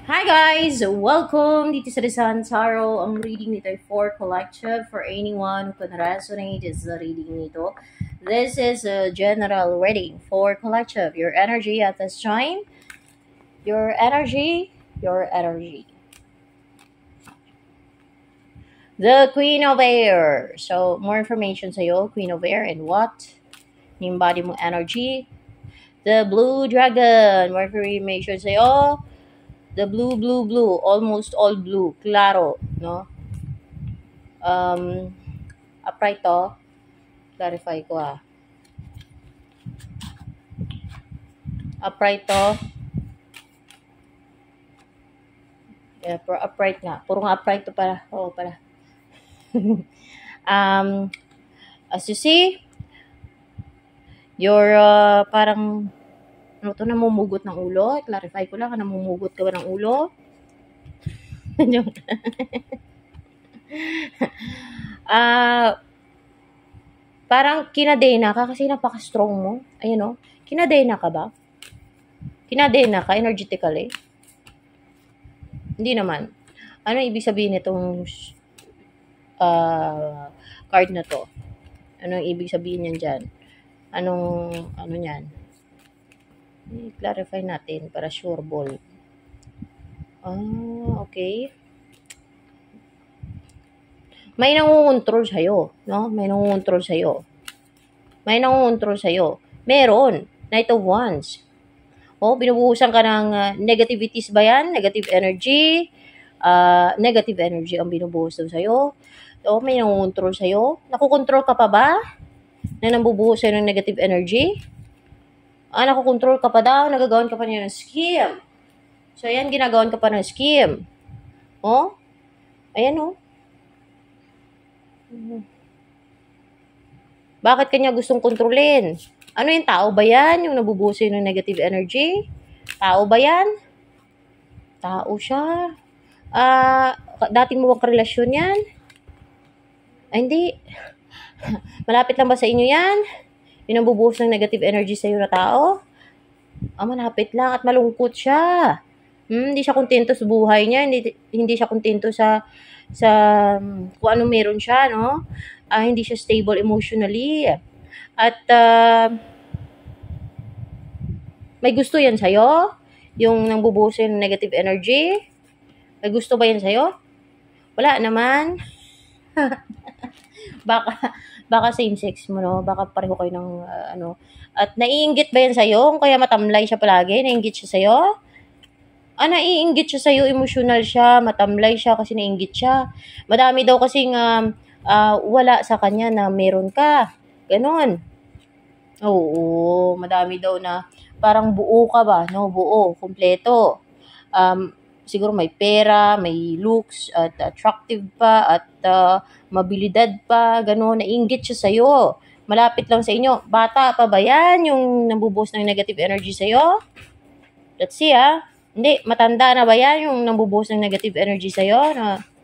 Hi guys! Welcome dito sa Rizal Tarot. Ang reading nito ay for collective for anyone who can resonate is the reading nito. This is a general reading for collective. Your energy at this time. Your energy. Your energy. The Queen of Air. So, more information sa'yo, Queen of Air, and what? Yung body mo energy. The Blue Dragon. More information sa'yo. The blue, almost all blue, claro, no? Um, Upright to, clarify ko Upright to, yeah, upright nga. Puro nga upright to para, para. um, as you see, you're parang, ano to, namumugot ng ulo. Clarify ko lang, namumugot ka ba ng ulo? Parang kinadena ka kasi napaka-strong mo. Ayun, kinadena ka ba? Kinadena ka energetically? Hindi naman. Ano ibig sabihin nitong card na to? Ano ibig sabihin niyan dyan? Ano niyan? I-clarify natin para sure ball. Okay. May nangungontrol sa'yo, no? May nangungontrol sa'yo. Meron. Knight of Wands. Binubuhusan ka ng negativities ba yan? Negative energy. Negative energy ang binubuhos daw sa'yo. May nangungontrol sa'yo. Nakukontrol ka pa ba? Na nambubuhos sa'yo ng negative energy? Nakukontrol ka pa daw. Nagagawan ka pa niya ng scheme. So, ayan, ginagawan ka pa ng scheme. Ayan, Bakit kanya gustong kontrolin? Ano yung tao ba yan? Yung nabubuhos sa'yo ng negative energy? Tao ba yan? Tao siya. Dating mo bang karelasyon yan? Hindi. Malapit lang ba sa inyo yan? Yung nabubuhos ng negative energy sa'yo na tao? Malapit lang at malungkot siya. Hindi siya kontento sa buhay niya. Hindi siya kontento sa kung ano meron siya, no? Hindi siya stable emotionally. At may gusto yan sa'yo? Yung nangbubuhos ng negative energy? May gusto ba yan sa'yo? Wala naman. baka same sex mo, no? Baka pareho kayo ng At naiinggit ba yan sa'yo? Kaya matamlay siya palagi? Naiinggit siya sa'yo? Naiinggit siya sa'yo, emotional siya, matamlay siya kasi naiinggit siya. Madami daw kasing wala sa kanya na meron ka. Ganon. Oo, madami daw na parang buo ka ba, no? Buo, kumpleto. Siguro may pera, may looks, at attractive pa, at mabilidad pa, gano'n. Naiinggit siya sa'yo. Malapit lang sa inyo. Bata pa ba yan yung nabubuhos ng negative energy sa'yo? Let's see, Hindi, matanda na ba yan yung nabubuhos ng negative energy sa'yo?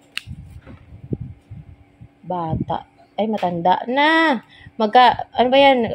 Bata. Ay, matanda na. Ano ba yan?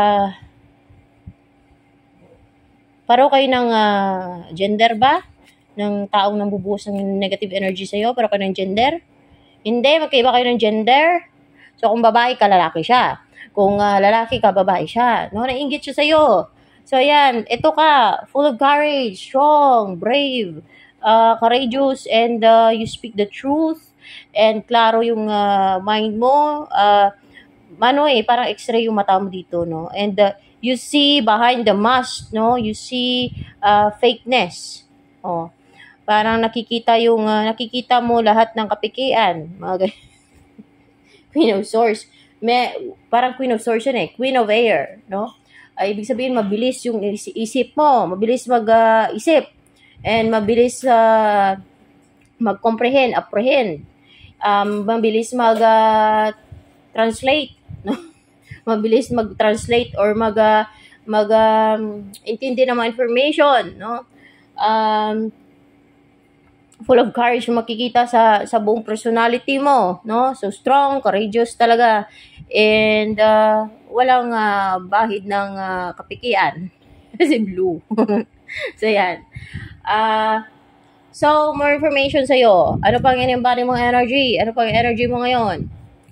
Pareho kayo ng gender ba? Ng taong nabubuhos ng negative energy sa'yo? Pareho kayo ng gender? Hindi, magkaiba kayo ng gender. So, kung babae ka, lalaki siya. Kung lalaki ka, babae siya. No, naiinggit siya sa'yo. So, ayan, ito ka, full of courage, strong, brave, courageous, and you speak the truth, and klaro yung mind mo, parang x-ray yung mata mo dito, no? And you see behind the mask, no? You see fakeness. Parang nakikita mo lahat ng kapikian, mga Queen of Swords. Parang Queen of Swords yun Queen of Air, no? Ibig sabihin, mabilis yung isip mo, mabilis mag-isip, and mabilis mag-comprehend, apprehend, mabilis mag-translate, no? Mabilis mag-translate or intindi ng mga information, no? Full of courage yung makikita sa buong personality mo, no? So strong, courageous talaga, and walang bahid ng kapikian. Kasi blue. So yan. So, more information sa'yo. Ano pang in-embody mong energy? Ano pang energy mo ngayon?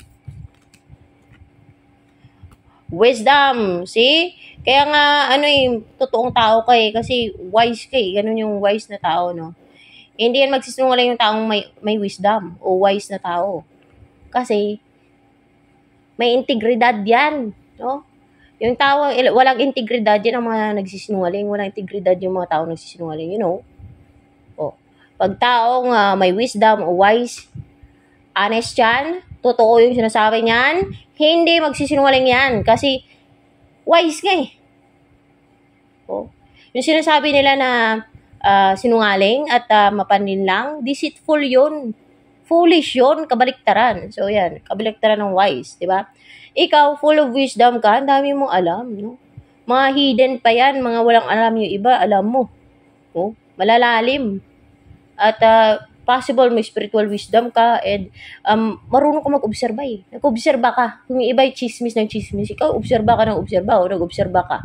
Wisdom. See? Kaya nga, totoong tao ka eh. Kasi wise ka eh. Ganun yung wise na tao, no? Hindi yan magsisinungaling yung taong may wisdom o wise na tao. Kasi, may integridad yan, no? Yung tao, walang integridad yan ang mga nagsisinungaling. Walang integridad yung mga tao nagsisinungaling, you know? O, pag taong may wisdom o wise, honest yan, totoo yung sinasabi niyan, hindi magsisinungaling yan. Kasi, wise ka eh. O, yung sinasabi nila na sinungaling at mapanin lang, deceitful yun. Foolish yun, kabaliktaran. So, yan, kabaliktaran ng wise, di ba? Ikaw, full of wisdom ka, ang dami mong alam, no? Mga hidden pa yan, mga walang alam yung iba, alam mo. Oh, malalalim. At possible may spiritual wisdom ka and marunong ka mag-obserba eh. Nag-obserba ka. Kung yung iba ay chismis ng chismis, ikaw obserba ka ng obserba o nag-obserba ka.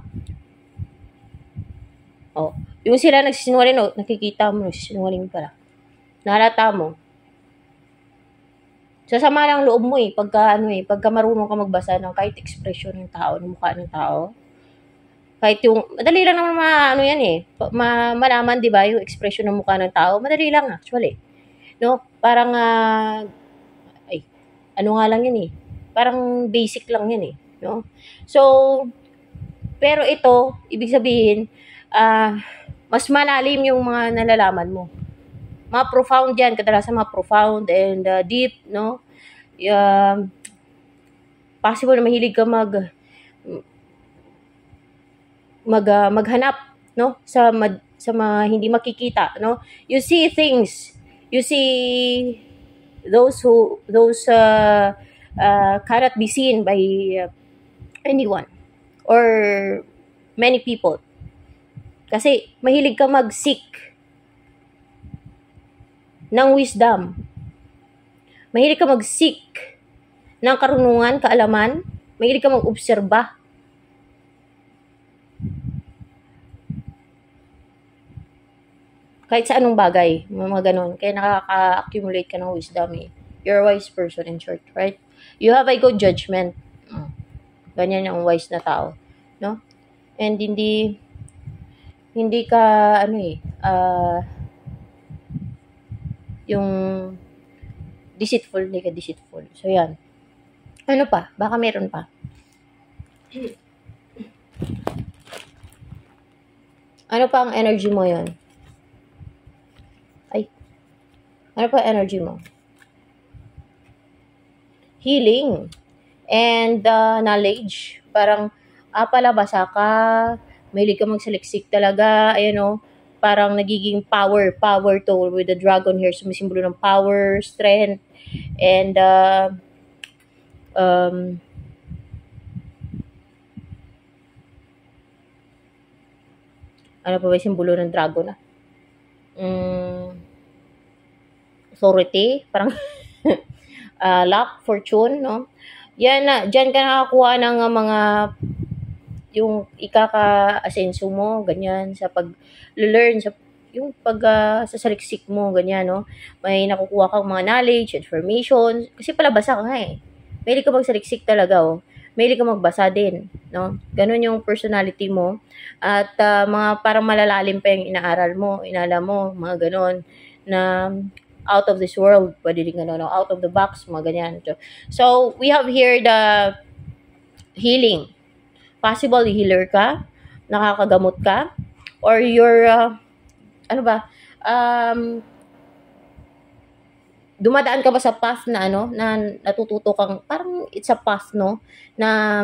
Oh, yung sila nagsisinungaling, oh, nakikita mo, nagsisinungaling pala. Nahalata mo. Sasama lang loob mo eh, pagka marunong ka magbasa ng kahit expression ng tao, ng mukha ng tao. Kahit yung, madali lang naman yan eh, malaman, di ba, yung expression ng mukha ng tao, madali lang actually. No? Parang, ano nga lang yan eh, parang basic lang yan eh, no? So, pero ito, ibig sabihin, mas malalim yung mga nalalaman mo. Mga profound yan, kadalasan mga profound and deep, no? Possible na mahilig ka maghanap, no? Sa mga hindi makikita, no? You see things, you see those cannot be seen by anyone or many people. Kasi mahilig ka mag-seek ng wisdom. Mahilig ka mag-seek ng karunungan, kaalaman. Mahilig ka mag-obserba. Kahit sa anong bagay, mga ganun. Kaya nakaka-accumulate ka ng wisdom eh. You're a wise person in short, right? You have a good judgment. Ganyan yung wise na tao, no? And hindi ka, yung deceitful, hindi ka deceitful. So, yan. Ano pa? Baka meron pa. Ano pa ang energy mo yan? Ano pa energy mo? Healing. And knowledge. Parang, palabasa ka, mahilig ka magsaliksik talaga, parang nagiging power to with the dragon here, sumisimbolo ng power, strength, and ano pa ba yung simbolo ng dragon authority, parang luck, fortune, no? Yan dyan ka nakakuha ng mga yung ikaka-asenso mo, ganyan, sa pag-learn, yung sa saliksik mo, ganyan, no? May nakukuha kang mga knowledge, information, kasi palabasa ka nga eh. Mahilig ka magsaliksik talaga, oh. Mahilig ka magbasa din, no? Ganun yung personality mo. At mga parang malalalim pa yung inaaral mo, inalam mo, mga ganun, na out of this world, pwede din ganun, no? Out of the box, mga ganyan. So, we have here the healing. Possible healer ka, nakakagamot ka, or you're, dumadaan ka ba sa path na na natututo kang, parang it's a path, no, na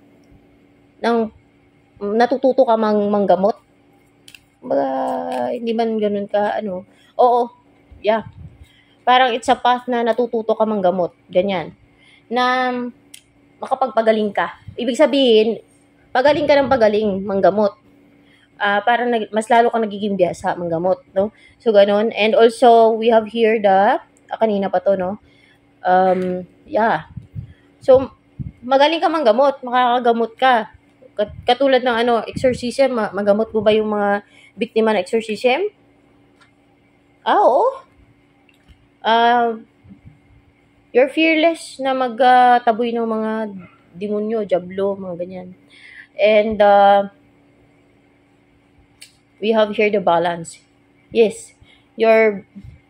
natututo ka manggamot. Hindi man ganun ka, oo, yeah. Parang it's a path na natututo ka manggamot, ganyan. Na makapagpagaling ka. Ibig sabihin, pagaling ka ng pagaling, manggamot. Parang mas lalo kang nagiging biyasa, manggamot, no? So, ganun. And also, we have here kanina pa to, no? Yeah. So, magaling ka manggamot, makakagamot ka. Katulad ng exorcism, magamot mo ba yung mga biktima ng exorcism? Oo. Ah, you're fearless na magtaboy ng mga demonyo, diablo, mga ganyan. And we have here the balance. Yes, you're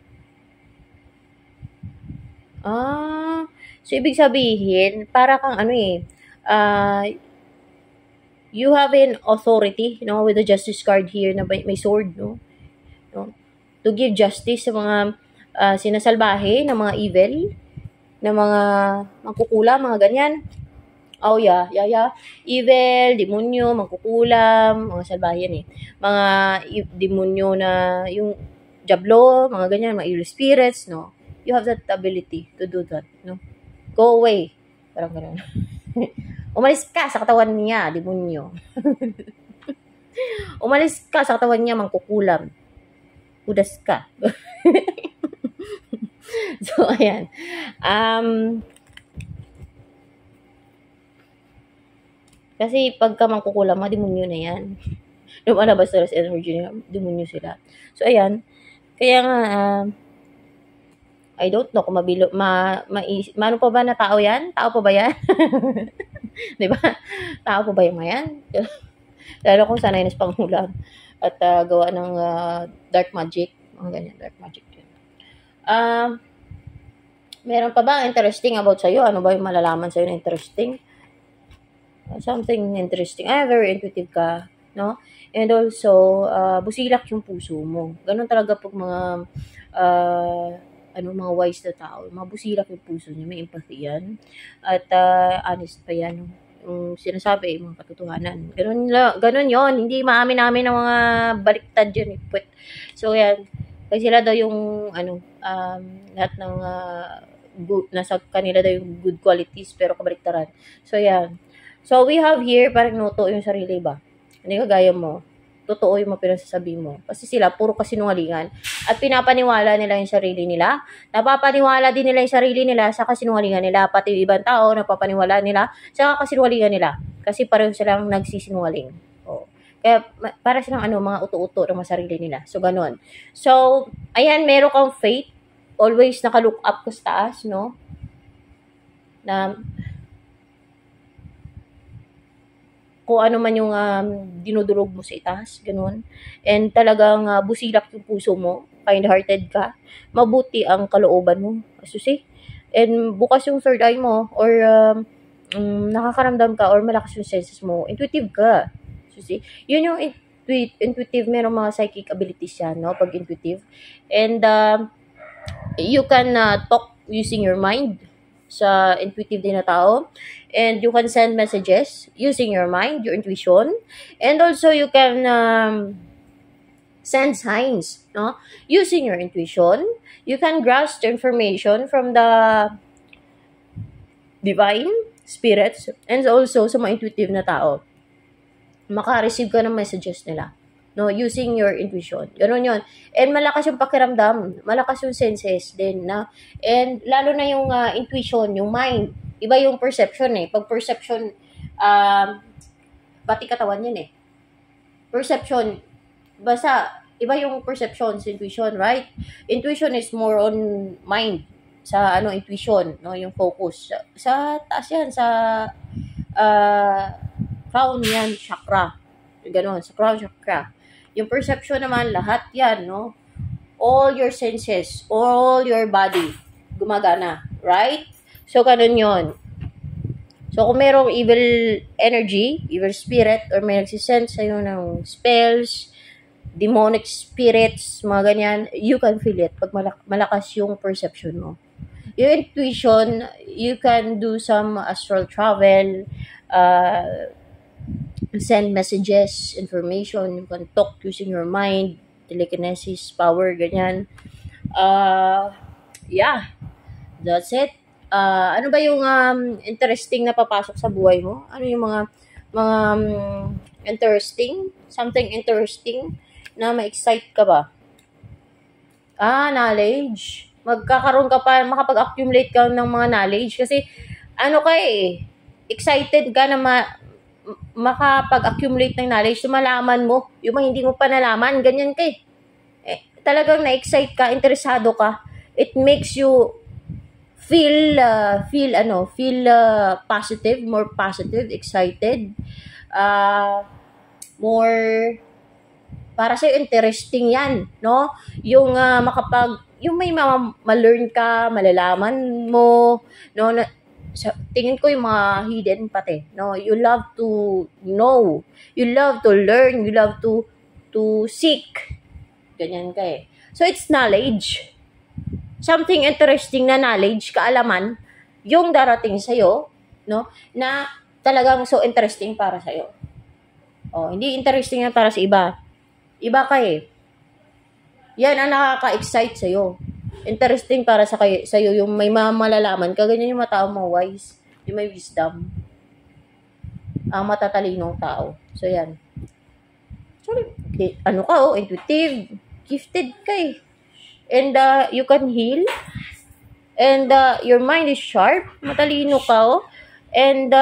so ibig sabihin, para kang ano eh, ah, you have an authority, with the justice card here na may sword, no? To give justice sa mga sinasalbahe ng mga evil, ng mga mangkukulam, mga ganyan. Oh, yeah. Evil, demonyo, mangkukulam, mga salbahe yan eh. Mga demonyo na yung diablo, mga ganyan, mga evil spirits, no? You have that ability to do that, no? Go away. Parang gano'n. Umalis ka sa katawan niya, demonyo. Umalis ka sa katawan niya, mangkukulam. Udas ka. So, ayan. Kasi pagka mangkukulam, mga demonyo na yan. Lumalabas sa energy nila, demonyo sila. So, ayan. Kaya nga, I don't know kung ano pa ba na tao yan? Tao pa ba yan? Di ba? Tao pa ba yung yan? Lalo kung sanay na sa pangulam at gawa ng dark magic. Mga ganyan, dark magic yun. Meron pa ba interesting about sa'yo? Ano ba yung malalaman sa'yo na interesting? Something interesting. Very intuitive ka, no? And also, busilak yung puso mo. Ganun talaga pag mga mga wise na tao. Mga busilak yung puso niya. May empathy yan. At honest pa yan. Yung sinasabi, mga katotohanan. Ganun yon. Hindi maamin-amin ng mga baliktad yun. So, yan. Kasi sila daw yung, lahat ng good, nasa kanila daw yung good qualities, pero kabaliktaran. So, yan. So, we have here, parang noto yung sarili ba? Hindi kagaya mo. Totoo yung mga pinagsasabi mo. Kasi sila, puro kasinungalingan. At pinapaniwala nila yung sarili nila. Napapaniwala din nila yung sarili nila sa kasinungalingan nila. Pati yung ibang tao, napapaniwala nila sa kasinungalingan nila. Kasi pareho silang nagsisinungaling. Oh. Kaya, para silang mga uto-uto ng mga sarili nila. So, ganun. So, ayan, meron kang faith. Always naka-look up ka sa taas, no? Na kung ano man yung dinudurog mo sa itaas, ganun. And talagang busilak yung puso mo, kind-hearted ka, mabuti ang kalooban mo, asusi. And bukas yung third eye mo, or nakakaramdam ka, or malakas yung senses mo, intuitive ka, asusi. Yun yung intuitive, merong mga psychic abilities yan, no, pag intuitive. And you can talk using your mind sa intuitive din na tao. And you can send messages using your mind, your intuition. And also, you can send signs, no? Using your intuition. You can grasp the information from the divine spirits and also sa mga intuitive na tao. Maka-receive ka ng messages nila, no? Using your intuition. Ganun yun. And malakas yung pakiramdam. Malakas yung senses din, na. And lalo na yung intuition, yung mind. Iba yung perception eh. Pag perception, pati katawan yan eh. Perception, basta, iba yung perception sa intuition, right? Intuition is more on mind. Sa intuition, no? Yung focus. Sa taas yan, sa crown yan, chakra. Ganon, sa crown chakra. Yung perception naman, lahat yan, no? All your senses, all your body, gumagana, right? So, ganun yun. So, kung merong evil energy, evil spirit, or may nagsisend sa'yo ng spells, demonic spirits, mga ganyan, you can feel it pag malakas yung perception mo. Your intuition, you can do some astral travel, send messages, information, you can talk using your mind, telekinesis, power, ganyan. Yeah, that's it. Ano ba yung interesting na papasok sa buhay mo? Ano yung mga interesting? Something interesting na ma-excite ka ba? Knowledge. Magkakaroon ka pa, makapag-accumulate ka ng mga knowledge. Kasi, excited ka na makapag-accumulate ng knowledge, so malaman mo, yung mga hindi mo pa nalaman, ganyan ka eh. talagang na-excite ka, interesado ka, it makes you feel positive, more positive, excited, more para sa interesting 'yan, no? Yung yung may ma-learn ka, malalaman mo, no? Tingin ko yung mga hidden pati, no? You love to know, you love to learn, you love to seek. Ganyan ka eh. So it's knowledge. Something interesting na knowledge, kaalaman, yung darating sa'yo, no? Na talagang so interesting para sa'yo. Hindi interesting na para sa iba. Iba ka eh. Yan ang nakaka-excite sa'yo. Interesting para sa'yo yung may malalaman ka. Ganyan yung mga tao mo, wise. Yung may wisdom. Ang matatalinong tao. So yan. Sorry. Intuitive. Gifted ka eh. And you can heal. And your mind is sharp. Matalino ka And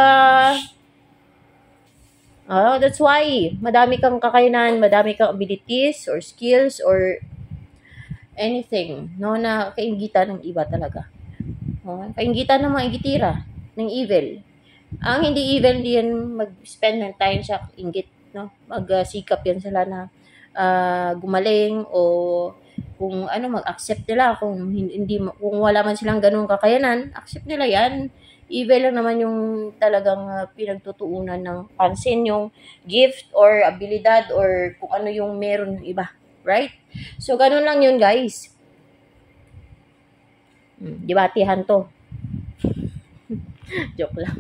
that's why madami kang kakayanan, madami kang abilities or skills or anything, no, na kaingitan ng iba talaga. Kaingitan ng mga igitira, ng evil. Ang hindi evil diyan mag-spend ng time sa inggit, no? Magsikap yan sila na gumaling o kung mag-accept nila kung kung wala man silang ganung kakayanan, accept nila yan. Evil lang naman yung talagang pinagtutuunan ng pansin, yung gift or abilidad or kung ano yung meron ng iba. Right? So, ganun lang yun, guys. Debatihan to. Joke lang.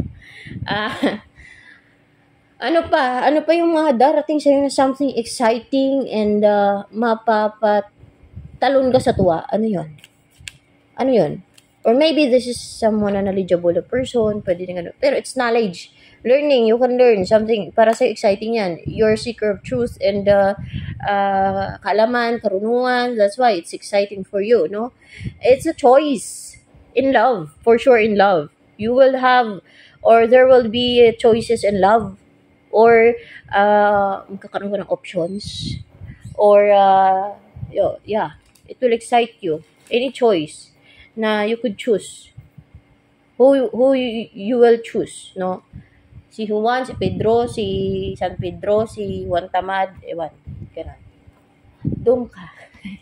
Ano pa yung mga darating sa'yo na something exciting and mapapatalon ka sa tuwa? Ano yun? Or maybe this is someone na knowledgeable person, pwede din ganun. Pero it's knowledge. Learning, you can learn something. Para sa exciting yan. You're seeker of truth and kaalaman, karunungan. That's why it's exciting for you, no? It's a choice in love. For sure in love. You will have, or there will be choices in love. Or, magkakaroon ka ng options. Or, it will excite you. Any choice na you could choose. Who you will choose, no? Si Juan, si Pedro, si San Pedro, si Juan Tamad, ewan. Ganun. Doon ka.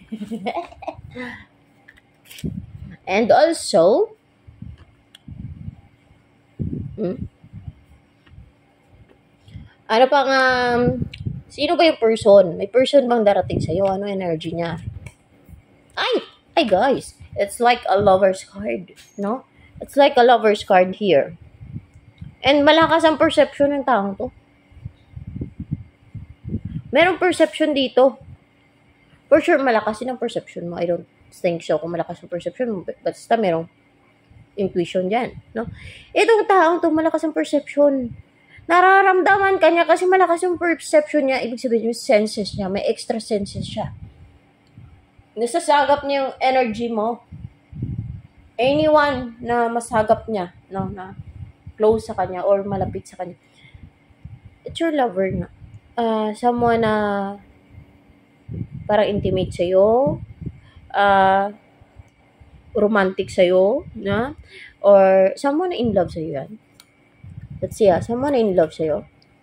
And also, ano pang, sino ba yung person? May person bang darating sa'yo? Ano energy niya? Ay guys, it's like a lover's card, no? It's like a lover's card here. And malakas ang perception ng taong to. Merong perception dito. For sure, malakas din ang perception mo. I don't think so kung malakas ang perception mo. Basta merong intuition dyan, no? Itong taong to, malakas ang perception. Nararamdaman ka niya kasi malakas yung perception niya. Ibig sabihin yung senses niya. May extra senses siya. Nasasagap niya yung energy mo. Anyone na masagap niya, no, na close sa kanya or malapit sa kanya, it's your lover na. Someone na parang intimate sa'yo, romantic sa'yo, na? Or someone na in love sa'yo yan. Let's see, someone na in love sa'yo.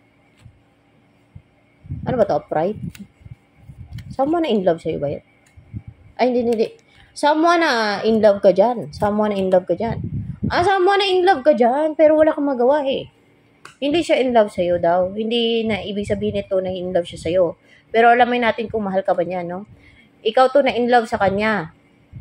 Ano ba to? Upright? Someone na in love sa'yo ba yan? Ay, hindi. Someone na in love ka dyan. Someone na in love ka dyan. Someone na in love ka dyan, pero wala kang magawa eh. Hindi siya in love sa'yo daw. Hindi na ibig sabihin nito na in love siya sa'yo. Pero alamin natin kung mahal ka ba niya, no? Ikaw to na in love sa kanya.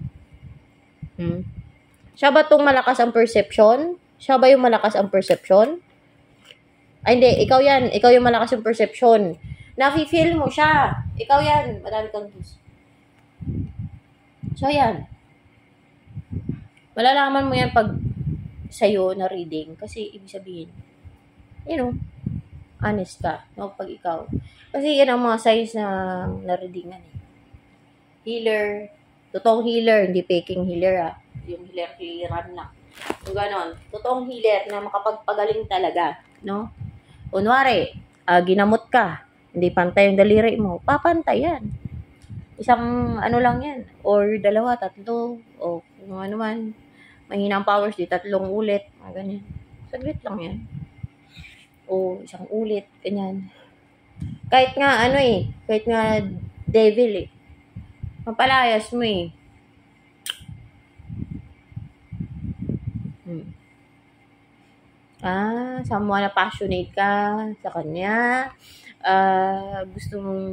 Siya ba tong malakas ang perception? Siya ba yung malakas ang perception? Ay, hindi. Ikaw yan. Ikaw yung malakas ang perception. Nafi-feel mo siya. Ikaw yan. Madami kang gusto. So, yan. Malalaman mo yan pag sa'yo na reading. Kasi, ibig sabihin, honest ka. No? Pag ikaw. Kasi, yan ang mga signs na na-readingan eh. Healer. Totoong healer. Hindi faking healer Yung healer-healeran lang. Yung ganon. Totoong healer na makapagpagaling talaga. No? Kunwari, ginamot ka. Hindi pantay yung daliri mo. Papantay yan. Isang ano lang yan. Or dalawa, tatlo. O kung ano man. Mahinang powers, di tatlong ulit. Ganyan. Saglit lang yan. O isang ulit. Ganyan. Kahit nga ano eh. Kahit nga devil eh. Mapalayas mo eh. Someone na passionate ka sa kanya. Gusto mong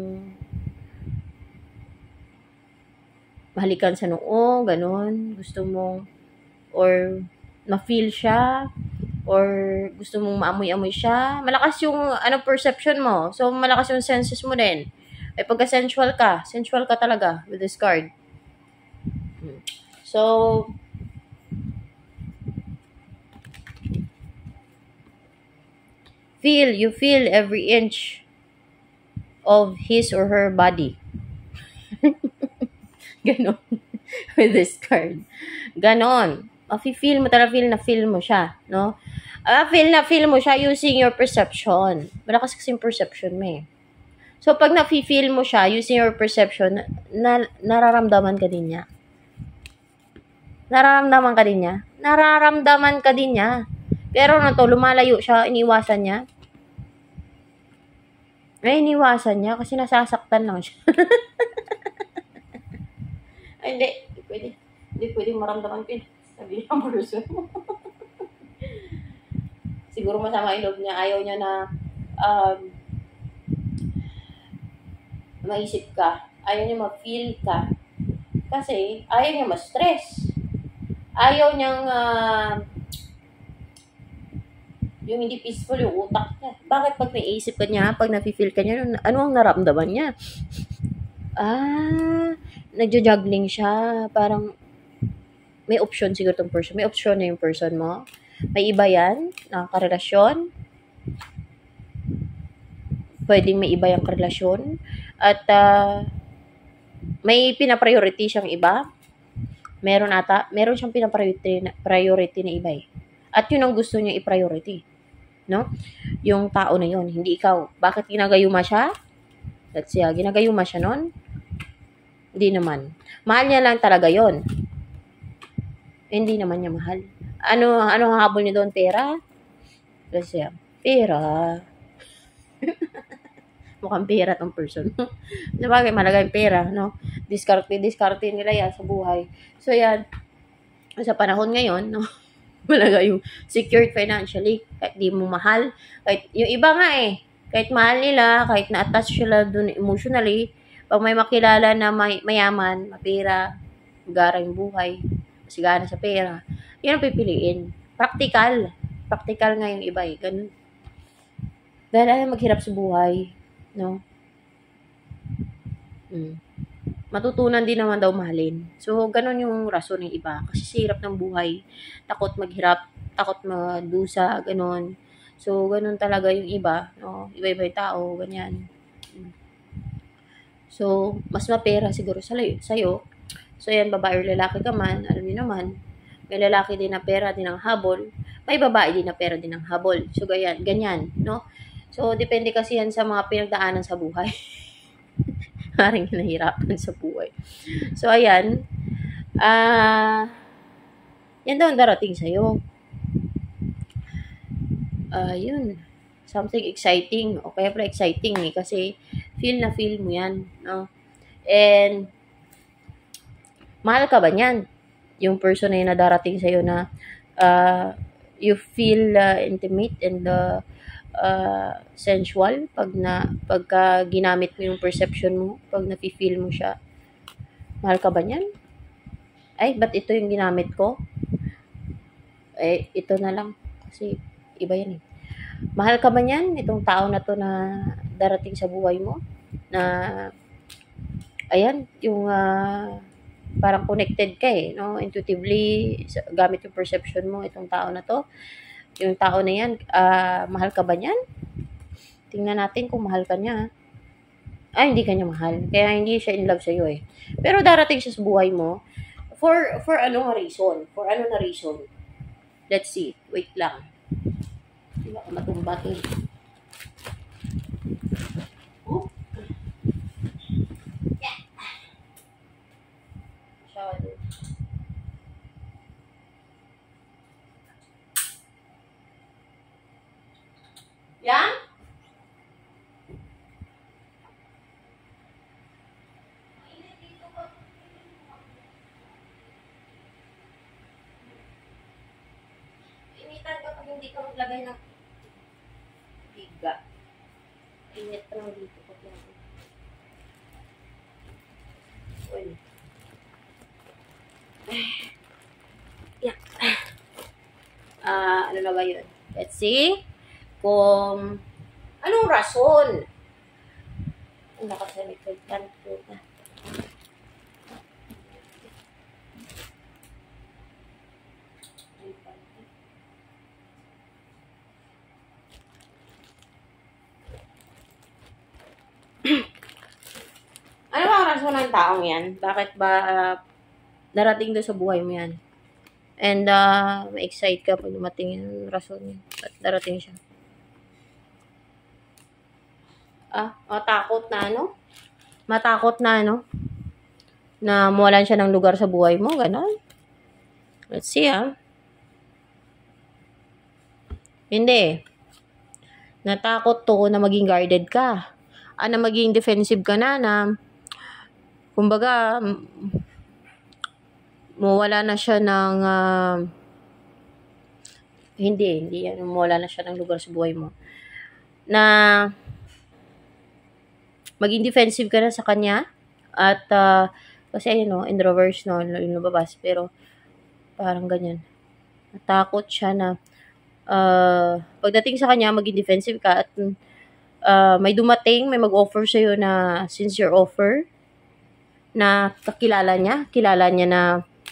mahalikan sa noo, ganun. Gusto mong, or ma-feel siya, or gusto mong maamoy-amoy siya. Malakas yung perception mo. So, malakas yung senses mo din. Ay, pagka-sensual ka talaga with this card. So, you feel every inch of his or her body. Ganon. With this card. Ganon. Feel mo talaga, feel mo siya, no? Feel mo siya using your perception. Malakas kasi yung perception mo eh. So, pag na-feel mo siya using your perception, nararamdaman ka din niya. Nararamdaman ka din niya. Pero na to, lumalayo siya, iniwasan niya. Iniwasan niya kasi nasasaktan lang siya. Ay, hindi. Hindi pwede maramdaman ko yun. Sabi niya ang person mo. Siguro masama yung loob niya. Ayaw niya na maisip ka. Ayaw niya ma-feel ka. Kasi ayaw niya ma-stress. Ayaw niyang yung hindi peaceful yung utak niya. Bakit pag naisip ka niya, pag nafe-feel ka niya, ano ang naramdaman niya? Nagja-juggling siya. Parang may option siguro tong person. May option na yung person mo. May iba yan, karelasyon. Pwedeng may iba yung karelasyon. At may pinapriority siyang iba. Meron siyang pinapriority na iba eh. At yun ang gusto niya i-priority. No? Yung tao na yun, hindi ikaw. Bakit ginagayuma siya? Let's see, ginagayuma siya nun? Hindi naman. Mahal niya lang talaga yon. Hindi naman niya mahal. Ano ang habol niya doon? Pera? Let's see, pera. Mukhang pera tong person. Sabagay, malaga yung pera, no? Diskarte nila yan sa buhay. So, yan. Sa panahon ngayon, no? Malaga yung secured financially. Kahit di mo mahal. Kahit, yung iba nga eh. Kahit mahal nila, kahit na-attach sila dun emotionally, pag may makilala na mayaman, mapera, gara yung buhay, sigana sa pera, yun ang pipiliin. Practical nga yung iba eh. Ganun. Dahil ayaw maghirap sa buhay. No? Matutunan din naman daw mahalin. So, ganun yung rason ng iba. Kasi sirap ng buhay. Takot maghirap, takot madusa, ganun. So, ganun talaga yung iba. No? Iba-iba yung tao, ganyan. So, mas mapera siguro sa'yo. So, yan, babae or lalaki ka man, alam niyo naman, may lalaki din na pera din ang habol, may babae din na pera din ang habol. So, ganyan, no? So, depende kasi yan sa mga pinagdaanan sa buhay. Maring nahirapan sa buhay. So, ayan. Yan daw ang darating sa'yo. Yun. Something exciting. O kaya pala exciting eh. Kasi, feel mo yan. No? And, mahal ka ba niyan? Yung person na yun na darating sa'yo na you feel intimate and sensual pagka ginamit mo yung perception mo, pag nafe-feel mo siya. Mahal ka ba niyan? Ay, ba't ito yung ginamit ko? Ito na lang. Kasi iba yan eh. Mahal ka ba niyan? Itong tao na to na darating sa buhay mo? Na, ayan, yung parang connected ka eh, no? Intuitively, gamit yung perception mo, itong tao na to. Yung tao na yan, mahal ka ba niyan? Tingnan natin kung mahal ka niya. Hindi ka niya mahal. Kaya hindi siya in love sa'yo eh. Pero darating siya sa buhay mo, for ano na reason? For ano na reason? Let's see. Wait lang. Hindi ako matumba to. Yan? Initan kapag hindi ka maglagay ng biga. Init pa lang dito kapag lagay. Uy. Yeah. Ano na ba yun? Let's see. Kung anong rason? Nakasalikod kanto na. Ano ba ang rason ng taong yan? Bakit ba darating doon sa buhay mo yan? And ma-excite ka pag dumating yung rason niya. At darating siya. Matakot na ano? Matakot na ano? Na mawalan siya ng lugar sa buhay mo, gano'n? Let's see, Hindi. Natakot to na maging guarded ka. Na maging defensive ka na kumbaga, mawala na siya ng, hindi yan, mawala na siya ng lugar sa buhay mo. Na, maging defensive ka na sa kanya, at, kasi, in the reverse, yung nababas, pero, parang ganyan. Natakot siya na, pagdating sa kanya, maging defensive ka, at, may dumating, may mag-offer sa'yo na sincere offer, na kilala niya na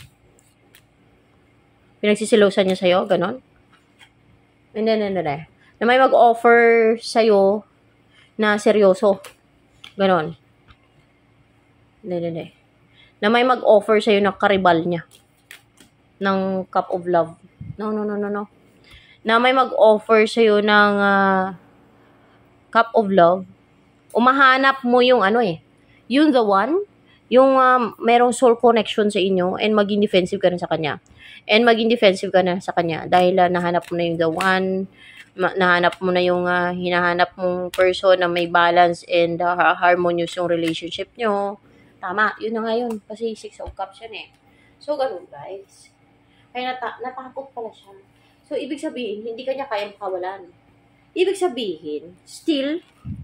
pinagsisilosan niya sa'yo, ganon. Hindi. Na may mag-offer sa'yo na seryoso, ganon. Hindi. Na may mag-offer sa'yo na karibal niya, ng cup of love. No. Na may mag-offer sa'yo ng cup of love, umahanap mo yung yung the one, yung merong soul connection sa inyo, and maging defensive ka na sa kanya. And maging defensive ka na sa kanya dahil nahanap mo na yung the one, nahanap mo na yung hinahanap mong person na may balance and harmonious yung relationship nyo. Tama, yun na nga yun. Kasi 6 of Cups yan eh. So, ganun guys. Kaya natakot pala siya. So, ibig sabihin, hindi kanya kayang kawalan. Ibig sabihin, still,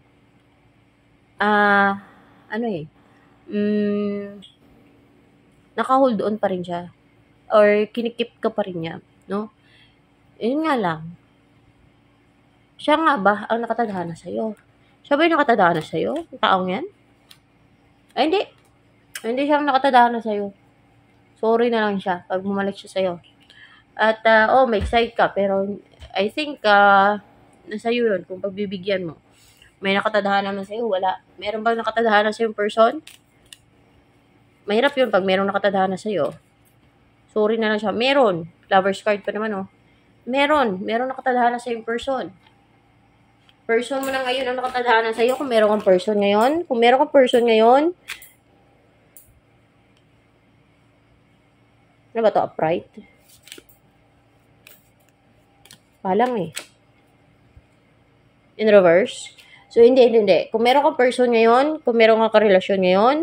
naka-hold on pa rin siya. Or kinikip ka pa rin niya, no? Yun nga lang. Siya nga ba ang nakatadhana sa'yo? Siya ba yung nakatadhana sa'yo? Yung taong yan? Ay, hindi. Hindi siya ang nakatadhana sa'yo. Sorry na lang siya pag bumalik siya sa'yo. At, may excite ka. Pero, I think, nasa iyo yun kung pagbibigyan mo. May nakatadhana na sa'yo, wala. Meron bang nakatadhana sa'yo yung person? Mahirap yun pag merong nakatadhana sa'yo. Sorry na lang siya. Meron. Lover's card pa naman, Meron nakatadhana sa'yo yung person. Person mo na ngayon ang nakatadhana sa'yo kung meron kang person ngayon. Kung meron kang person ngayon, ano ba to? Upright? Palang in reverse. So, hindi. Kung meron kang person ngayon, kung meron kang karelasyon ngayon,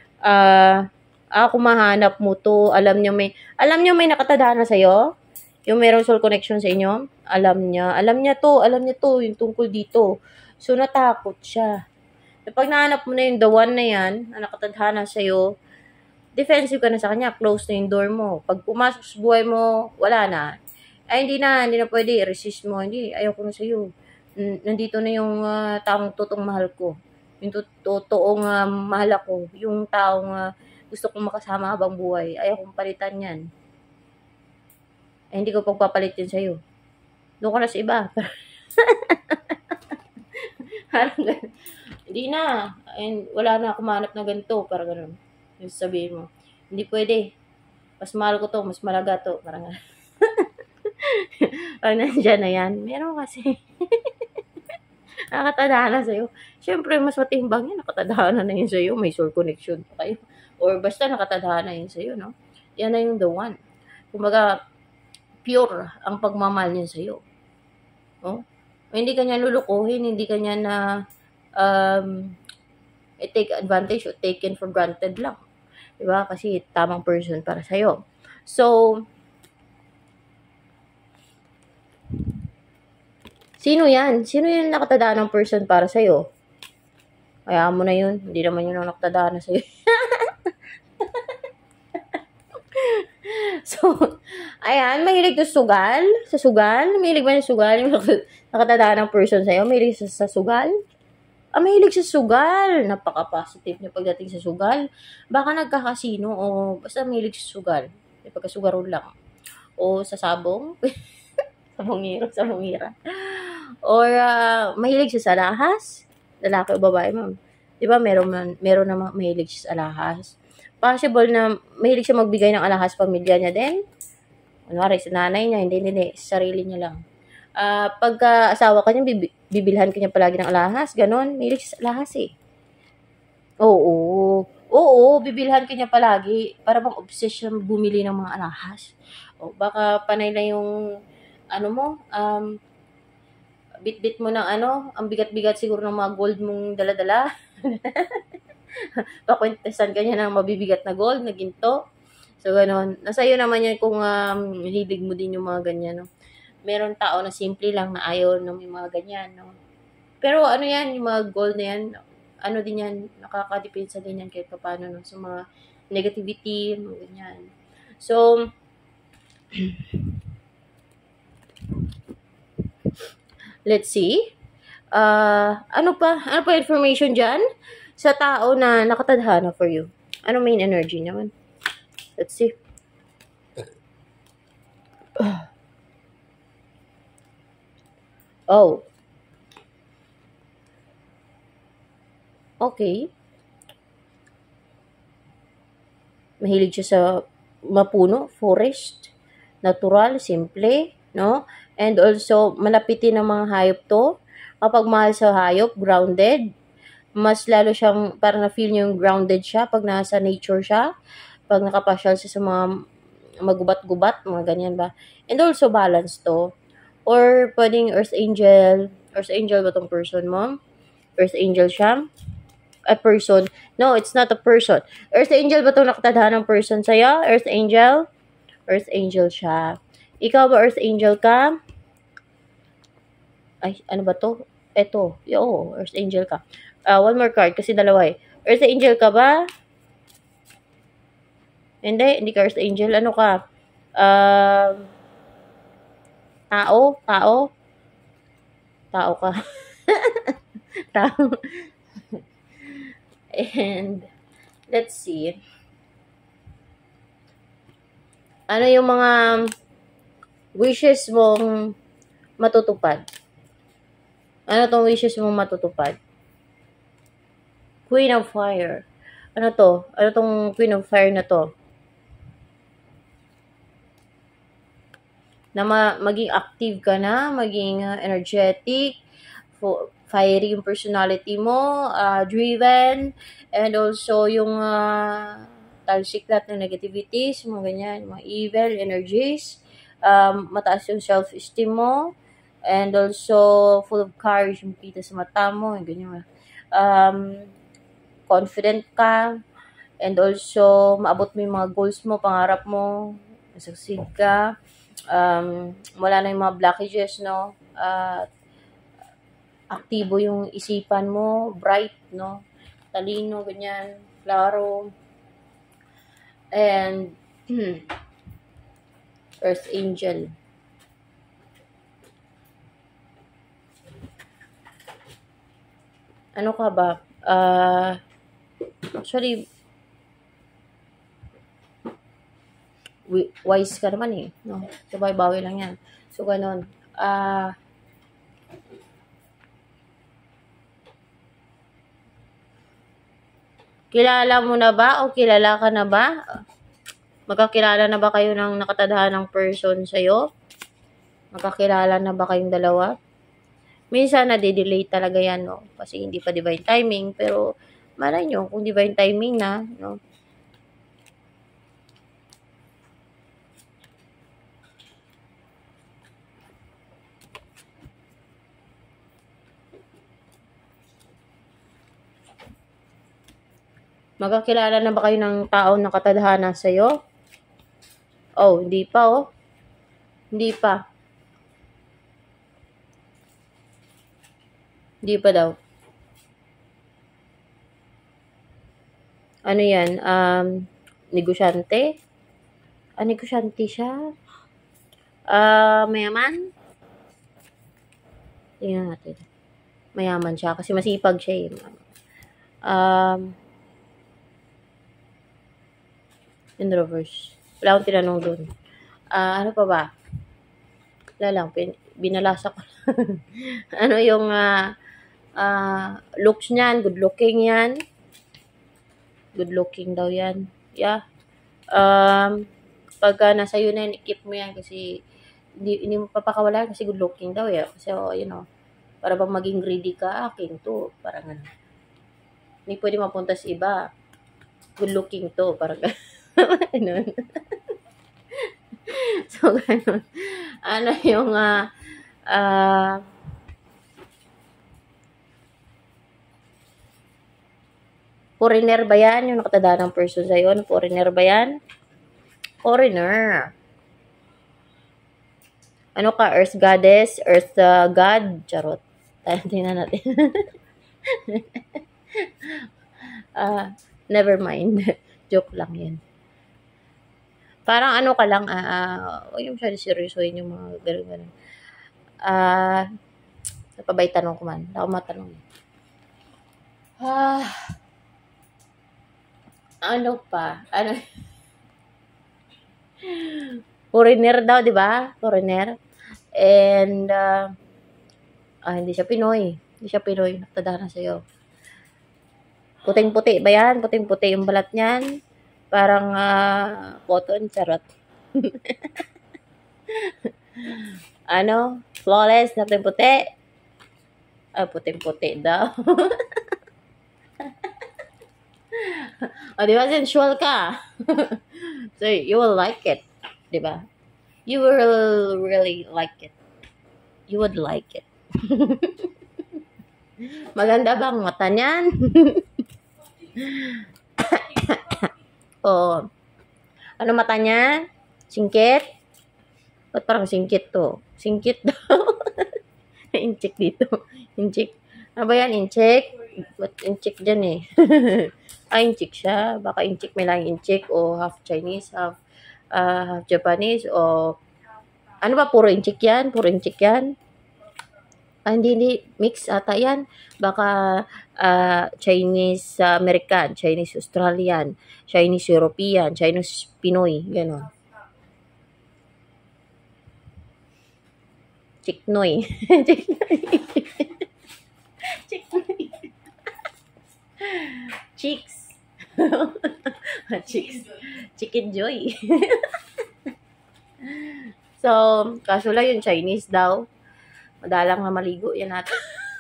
kung mahanap mo to, alam nyo may nakatadhana sa'yo, yung merong soul connection sa inyo, alam niya to, yung tungkol dito. So, natakot siya. Kapag nahanap mo na yung the one na yan, na nakatadhana sa'yo, defensive ka na sa kanya, close na yung door mo. Pag pumasok sa buhay mo, wala na. Ay, hindi na pwede, resist mo, hindi, ayaw ko na sa'yo. Nandito na yung taong totoong mahal ko. Yung totoong mahal ako. Yung taong gusto kong makasama habang buhay. Ayaw kong palitan yan. Ay, hindi ko pagpapalit yun sa'yo. Doon ka na sa iba. Parang ganun. Hindi na. And wala na akong mahanap na ganito. Parang ganun. Yung sabihin mo. Hindi pwede. Mas mahal ko to. Mas malaga to. Parang ganun. Pag nandiyan na yan. Meron kasi. Nakatadhana sa'yo. Siyempre, mas matimbang yan. Nakatadhana na yun sa'yo. May soul connection pa kayo. Or basta nakatadhana yun sa'yo, no? Yan na yung the one. Kumbaga, pure ang pagmamahal niya sa'yo. Oh? O hindi ka niya lulukuhin, hindi ka niya na um, take advantage o taken for granted lang. Diba? Kasi tamang person para sa'yo. So, sino yan? Sino yung nakatadaan ng person para sa'yo? Kaya mo na yun. Hindi naman yun ang nakatadaan na sa'yo. So, ayan, mahilig to sugal. Sa sugal? Mahilig ba yung sugal? Yung nakatadaan ng person sa'yo? Mahilig sa sugal? Mahilig sa sugal. Napaka-positive niya pagdating sa sugal. Baka nagkakasino o basta mahilig sa sugal. May pagkasugaro lang. O sa sabong. Sabongiro. Or mahilig sa alahas. Lalaki o babae, ma'am. Di ba meron namang mahilig sa alahas. Possible na mahilig siya magbigay ng alahas pamilya niya din. Kunwari, sa nanay niya, hindi, sa sarili niya lang. Pagka asawa ka niya, bibilhan ka niya palagi ng alahas, ganon. Mahilig siya sa alahas eh. Oo, bibilhan ka niya palagi. Para bang obsession bumili ng mga alahas. O, baka panay na yung, bit-bit mo ng ang bigat-bigat siguro ng mga gold mong dala-dala. Pakwentasan ka niya ng mabibigat na gold, na ginto. So, ganon. Nasa iyo naman yan kung hilig mo din yung mga ganyan, no? Meron tao na simple lang na ayaw ng mga ganyan, no? Pero yan, yung mga gold na yan, din yan, nakakadepensa din yan kahit paano, no? So, mga negativity, mga ganyan. So, let's see. Ano pa information dyan sa tao na nakatadhana for you? Ano main energy naman? Let's see. Oh. Okay. Mahilig siya sa mapuno, forest, natural, simple, no? And also, malapitin ng mga hayop to. Kapag mahal sa hayop, grounded, mas lalo siyang, parang na-feel niyo yung grounded siya pag nasa nature siya, pag nakapasyal siya sa mga magubat-gubat, mga ganyan ba. And also, balance to. Or, pwedeng earth angel ba tong person mo? Earth angel siya? A person. No, it's not a person. Earth angel ba itong nakatadhana ng person sa'yo? Earth angel? Earth angel siya. Ikaw ba earth angel ka? Ay, ano ba to? Eto. Oo, earth angel ka. One more card kasi dalawa eh. Earth angel ka ba? Hindi ka earth angel. Ano ka? Tao ka. Tao. And, let's see. Ano yung mga wishes mong matutupad? Ano tong wishes mong matutupad? Queen of Fire. Ano to? Ano tong Queen of Fire na to? Na maging active ka na, maging energetic, fiery yung personality mo, driven, and also yung talsiklat ng negativities, mga ganyan, mga evil energies, mataas yung self-esteem mo, and also full of courage yung kita sa mata mo, yung ganyan. Confident ka, and also maabot mo yung mga goals mo, pangarap mo, succeed ka, wala na yung mga blockages, no? Aktibo yung isipan mo, bright, no? Talino, ganyan, klaro. And, Earth Angel. Ano ka ba? Actually, wise ka naman eh. No? Sabay-bawi lang yan. So, ganun. Kilala mo na ba o kilala ka na ba? Magkakilala na ba kayo ng nakatadhana ng person sa'yo? Magkakilala na ba kayong dalawa? Minsan na-delay talaga yan, no? Kasi hindi pa divine timing. Pero, malay nyo, kung divine timing na, no? Magkakilala na ba kayo ng tao na katadhana sa'yo? Oh, hindi pa oh. Hindi pa. Hindi pa daw. Ano yan? Negosyante? Negosyante siya? Mayaman? Tingnan natin. Mayaman siya kasi masipag siya eh. Introvert. Wala akong tinanong dun. Ano pa ba? Wala lang. Binalasa ko. Ano yung looks niyan? Good looking yan? Good looking daw yan. Yeah. Pagka nasa iyo na yan, i-keep mo yan kasi hindi mo papakawalan kasi good looking daw eh. So, para bang maging greedy ka, akin to. Parang ano. Hindi pwede mapunta sa iba. Good looking to. Parang ganun. So, ganun. Ano yung foreigner ba yan? Yung nakatanda ng person sa'yo? Foreigner ba yan? Foreigner. Ano ka? Earth goddess? Earth god? Charot. Tingnan natin. Never mind. Joke lang yan. Parang ano ka lang, huwag yung masyado seryosohin yung mga gano'n-gano'n. Napabay tanong ko man. Ako matanong. Ano pa? Ano? Foreigner daw, di ba? Foreigner. And, hindi siya Pinoy. Hindi siya Pinoy. Nakatadaan na sa'yo. Puting-puti ba yan? Puting-puti yung balat niyan. Parang, cotton, charot. Ano? Flawless na puting-puti. Puting-puti daw. Di ba? Sensual ka. So, you will like it. Di ba? You will really like it. You would like it. Maganda ba ang mata niyan? Oh. Ano mata niya? Singkit? Ba't parang singkit to? Singkit daw. Inchik dito. Inchik. Ano ba yan? Inchik? Ba't inchik dyan eh? Inchik siya. Baka inchik may lang inchik o half Chinese, half Japanese o ano ba? Puro inchik yan? Puro inchik yan? Hindi. Mix ata yan. Baka Chinese American, Chinese Australian, Chinese European, Chinese Pinoy, gano'n. Chiknoy. Chiknoy. Chicks. Chicks. Chicken Joy. So, kaso lang yung Chinese daw. Madalang na maligo yan natin.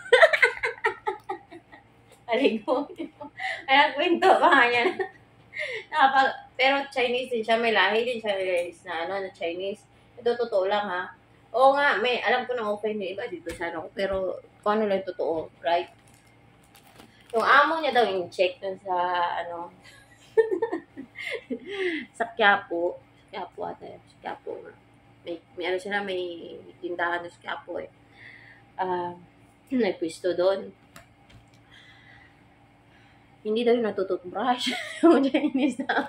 Maligo. Ayan, kwento pa yan. Pero Chinese din siya. May lahi din siya na Chinese. Ito totoo lang ha. Oo nga, alam ko na open yung iba dito sa pero kung ano lang totoo, right? Yung amo niya daw yung check dun sa sa Quiapo. Quiapo ata yun. Quiapo nga. May ano siya na, may tindahan sa Quiapo eh. Nagpwisto doon. Hindi daw yung natututbrush. Yung Chinese daw.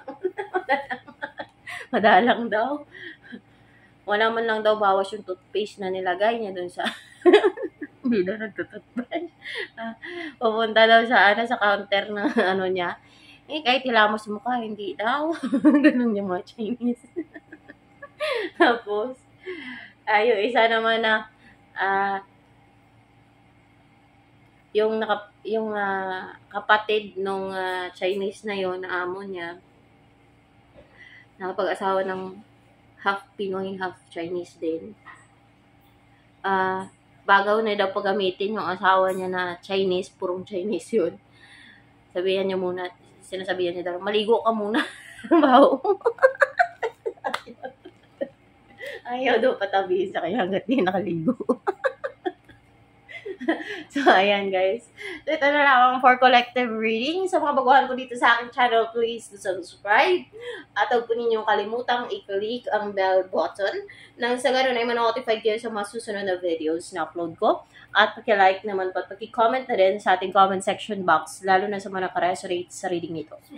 Madalang daw. Wala man lang daw bawas yung toothpaste na nilagay niya doon sa hindi daw nagtututbrush. Pupunta daw sa sa counter na niya. Kahit hilamos mukha, hindi daw. Ganun yung mga Chinese. Tapos, yung isa naman na yung kapatid nung Chinese na yon na amo niya, nakapag-asawa ng half Pinoy, half Chinese din. Bagaw na daw pagamitin yung asawa niya na Chinese, purong Chinese yun. Sinasabihan niya daw, maligo ka muna. Baho. Ayaw daw patabihin sa kaya hanggat di nakaligo. So, ayan guys. So, ito na lang for collective reading. Sa mga baguhan ko dito sa aking channel, please subscribe. At huwag po ninyong kalimutang i-click ang bell button nang sa ganun ay ma-notify kayo sa mga susunod na videos na upload ko. At paki-like naman po at paki-comment na rin sa ating comment section box, lalo na sa mga nakaresonate sa reading nito.